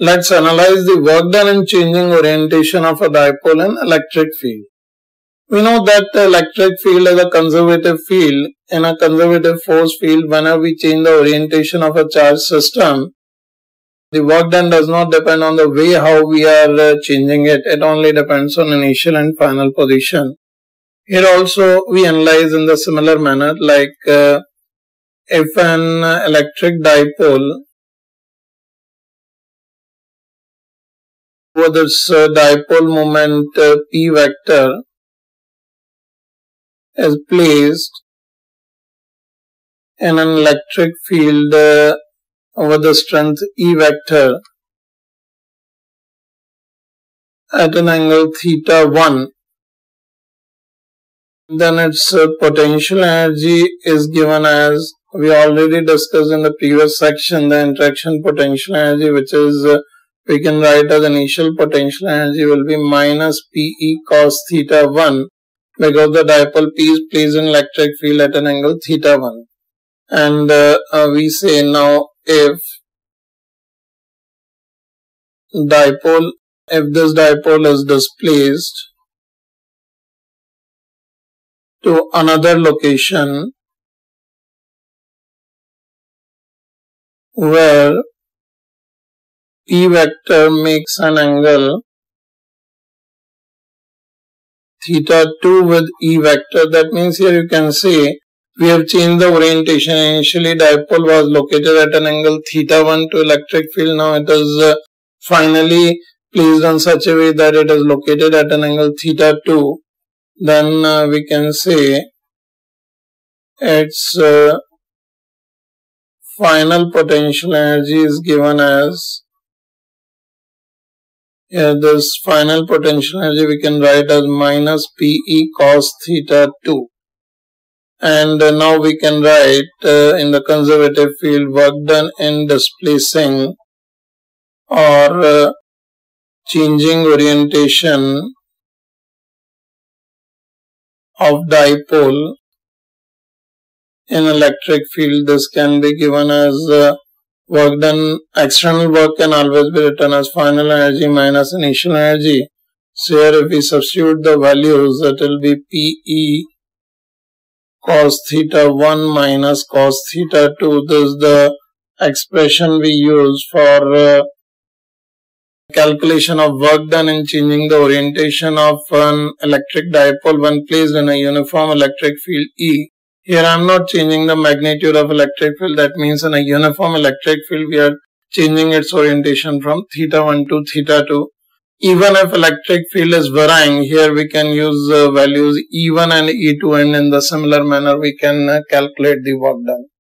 Let's analyze the work done in changing orientation of a dipole in electric field. We know that the electric field is a conservative field. In a conservative force field, whenever we change the orientation of a charge system, the work done does not depend on the way how we are changing it. It only depends on initial and final position. Here also we analyze in the similar manner, like if an electric dipole with this dipole moment P vector is placed in an electric field over the strength E vector at an angle theta 1, then its potential energy is given as we already discussed in the previous section, the interaction potential energy, which is we can write as initial potential energy will be minus Pe cos theta 1, because the dipole P is placed in electric field at an angle theta 1. And we say now if this dipole is displaced to another location where P vector makes an angle theta 2 with E vector, that means here you can say we have changed the orientation. Initially dipole was located at an angle theta 1 to electric field. Now it is finally placed in such a way that it is located at an angle theta 2. Then we can say its final potential energy is given as, here this final potential energy we can write as minus Pe cos theta 2. And now we can write in the conservative field work done in displacing or changing orientation of dipole in electric field. This can be given as work done, external work can always be written as final energy minus initial energy. So here if we substitute the values, that will be Pe cos theta 1 minus cos theta 2. This is the expression we use for calculation of work done in changing the orientation of an electric dipole when placed in a uniform electric field E. Here I am not changing the magnitude of electric field. That means in a uniform electric field we are changing its orientation from theta 1 to theta 2. Even if electric field is varying, here we can use values E1 and E2, and in the similar manner we can calculate the work done.